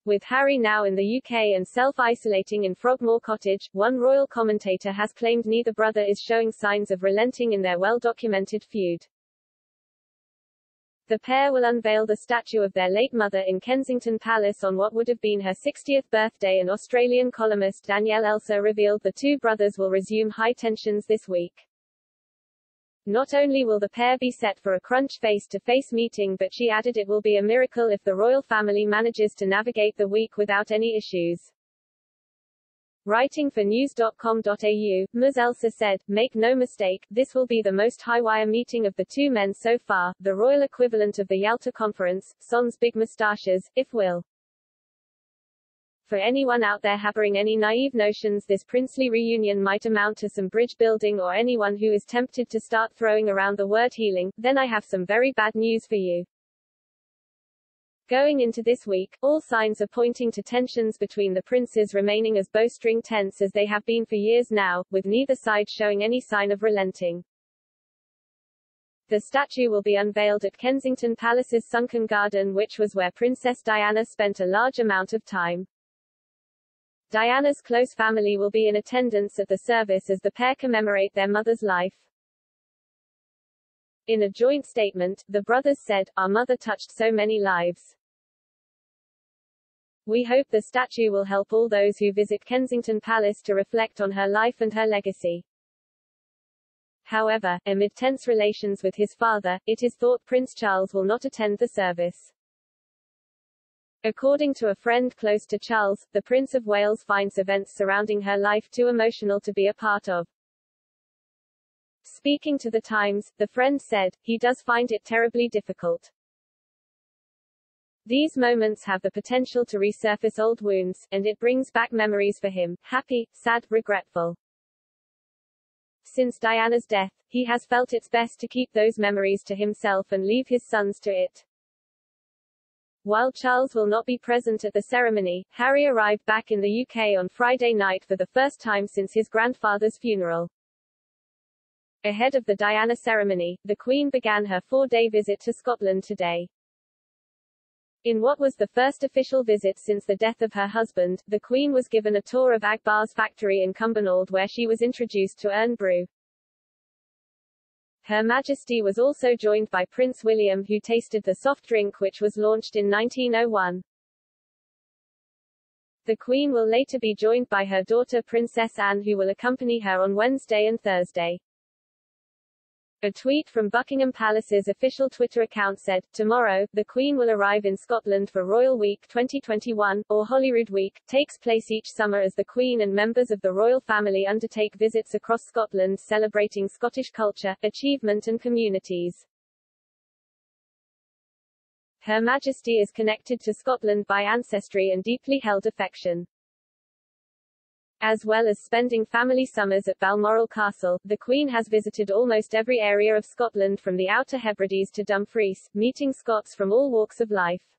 With Harry now in the UK and self-isolating in Frogmore Cottage, one royal commentator has claimed neither brother is showing signs of relenting in their well-documented feud. The pair will unveil the statue of their late mother in Kensington Palace on what would have been her 60th birthday, and Australian columnist Danielle Elser revealed the two brothers will resume high tensions this week. Not only will the pair be set for a crunch face-to-face meeting, but she added it will be a miracle if the royal family manages to navigate the week without any issues. Writing for news.com.au, Ms. Elser said, "Make no mistake, this will be the most high-wire meeting of the two men so far, the royal equivalent of the Yalta Conference, sans big moustaches, if will. For anyone out there harboring any naive notions this princely reunion might amount to some bridge building, or anyone who is tempted to start throwing around the word healing, then I have some very bad news for you. Going into this week, all signs are pointing to tensions between the princes remaining as bowstring tense as they have been for years now, with neither side showing any sign of relenting." The statue will be unveiled at Kensington Palace's sunken garden, which was where Princess Diana spent a large amount of time. Diana's close family will be in attendance at the service as the pair commemorate their mother's life. In a joint statement, the brothers said, "Our mother touched so many lives. We hope the statue will help all those who visit Kensington Palace to reflect on her life and her legacy." However, amid tense relations with his father, it is thought Prince Charles will not attend the service. According to a friend close to Charles, the Prince of Wales finds events surrounding her life too emotional to be a part of. Speaking to The Times, the friend said, "He does find it terribly difficult. These moments have the potential to resurface old wounds, and it brings back memories for him, happy, sad, regretful. Since Diana's death, he has felt it's best to keep those memories to himself and leave his sons to it." While Charles will not be present at the ceremony, Harry arrived back in the UK on Friday night for the first time since his grandfather's funeral. Ahead of the Diana ceremony, the Queen began her 4-day visit to Scotland today. In what was the first official visit since the death of her husband, the Queen was given a tour of Akbar's factory in Cumbernauld, where she was introduced to Irn-Bru. Her Majesty was also joined by Prince William, who tasted the soft drink which was launched in 1901. The Queen will later be joined by her daughter Princess Anne, who will accompany her on Wednesday and Thursday. A tweet from Buckingham Palace's official Twitter account said, "Tomorrow, the Queen will arrive in Scotland for Royal Week 2021, or Holyrood Week, takes place each summer as the Queen and members of the royal family undertake visits across Scotland celebrating Scottish culture, achievement and communities." Her Majesty is connected to Scotland by ancestry and deeply held affection. As well as spending family summers at Balmoral Castle, the Queen has visited almost every area of Scotland from the Outer Hebrides to Dumfries, meeting Scots from all walks of life.